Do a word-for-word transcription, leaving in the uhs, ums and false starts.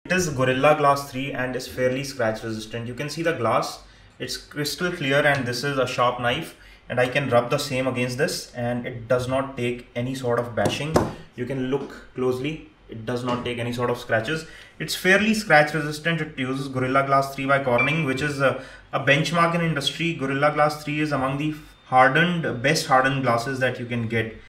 It is Gorilla Glass three and is fairly scratch resistant. You can see the glass, it's crystal clear, and this is a sharp knife, and I can rub the same against this and it does not take any sort of bashing. You can look closely, it does not take any sort of scratches. It's fairly scratch resistant. It uses Gorilla Glass three by Corning, which is a, a benchmark in industry. Gorilla Glass three is among the hardened, best hardened glasses that you can get.